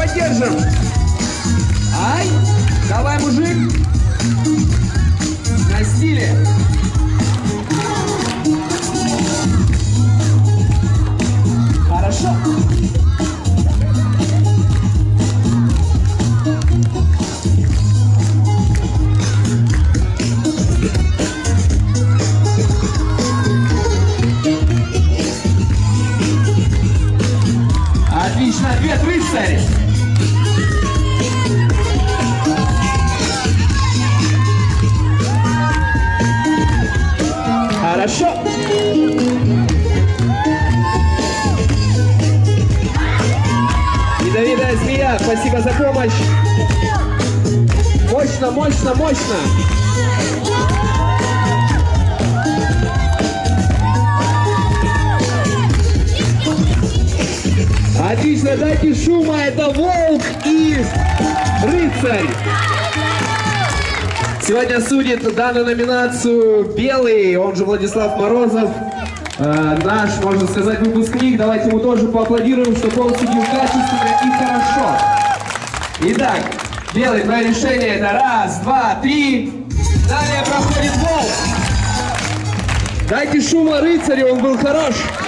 поддержим. Ай, давай, мужик. На стиле. Хорошо. Отлично, ответ, рыцарь. Хорошо. Ядовитая змея, спасибо за помощь. Мощно, мощно, мощно. Отлично, дайте шума, это волк и рыцарь. Сегодня судит данную номинацию белый, он же Владислав Морозов, наш, можно сказать, выпускник. Давайте ему тоже поаплодируем, чтобы он судил качественно и хорошо. Итак, белый, твое решение это раз, два, три. Далее проходит волк. Дайте шума рыцарю, он был хорош.